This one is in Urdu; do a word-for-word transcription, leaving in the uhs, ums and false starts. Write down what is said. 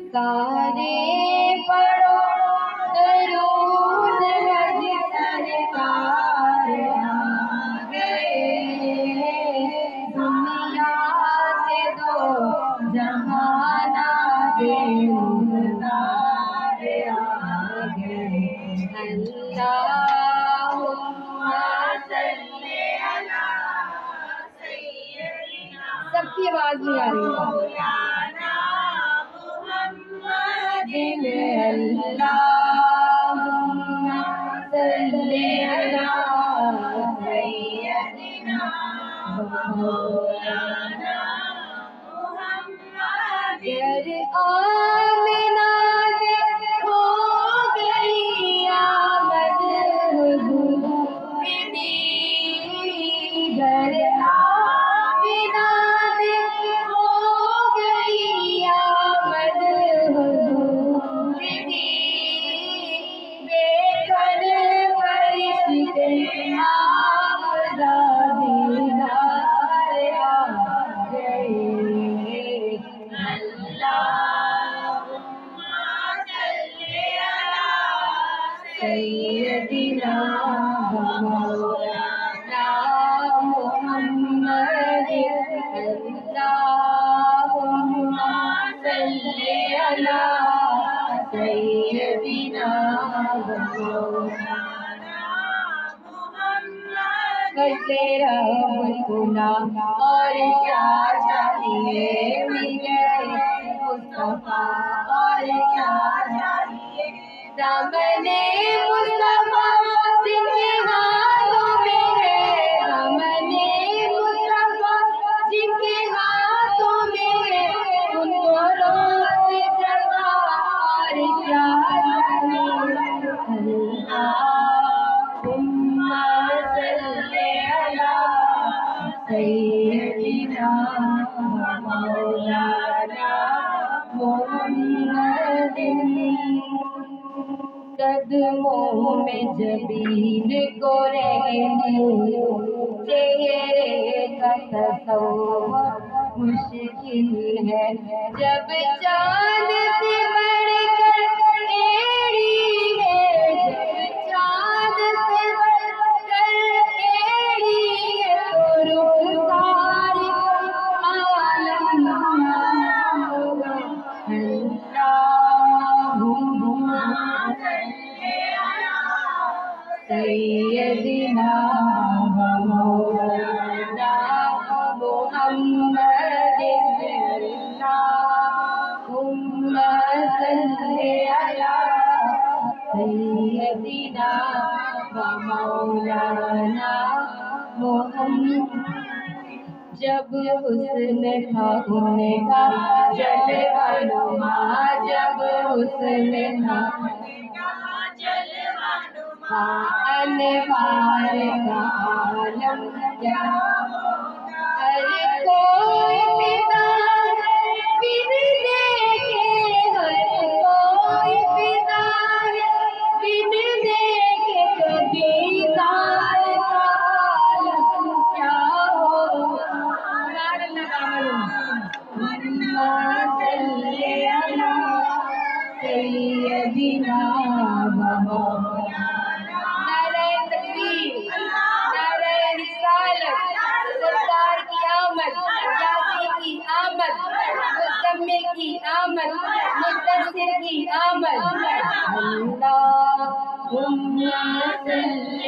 سارے پڑھو درود حج سرکار آ گئے، دنیا سے دو جہان آگے مختار آ گئے۔ اللہم صلی علی سیدنا، سب کی آواز نہیں آ رہی ہے، اللہم صلی علی سیدنا مولانا محمد۔ گر آمنہ سے ہو گئی آمد حضور دی، گر آمنہ سے ہو گئی آمد حضور دی، بے کر فرشتے آمدہ دیدار آ گئے۔ سیدنا مولانا محمد، اللہم صلی علی سیدنا مولانا محمد۔ کرتے رب گناہ اور کیا چاہیے، مل گئے مصطفیٰ اور کیا چاہیے، دامن مصطفیٰ جن کے ہاتھوں میں ہے، دامن مصطفیٰ جن کے ہاتھوں میں ہے، ان کو روز جگہ اور کیا چاہیے۔ اللہم صلی علی سیدنا مولانا محمد۔ قدموں میں جبین کو رہنے، چہرے کا تصور مشکل ہے، جب چاند سے بڑھ کر ایڑی ہے، جب چاند سے بڑھ کر ایڑی ہے، تو رخسار عالم ہوگا۔ اللہم سیدنا مولانا محمد، اللہم صلی علی سیدنا مولانا محمد۔ جب حسن تھا ان کا جلوہ نما، جب حسن تھا انوار کا عالم کیا، ہر کوئی فدا ہے بن دیکھے، ہر کوئی فدا ہے بن دیکھے، کبھی تار کا عالم کیا ہوگا۔ اللہم صلی علی سیدنا مولانا۔ سرکار کی آمد، یاسین کی آمد، مزمل کی آمد، مدثر کی آمد۔ اللہم صلی